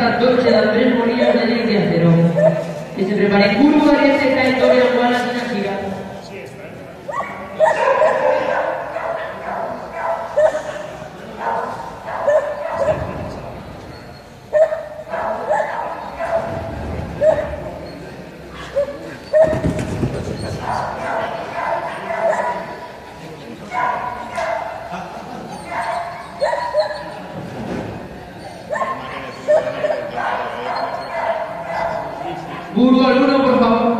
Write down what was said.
esta dolce da 3 bolillas de leche de acero. Que se prepare curva y este trayectoria igual a la chica. Burgo al 1, por favor.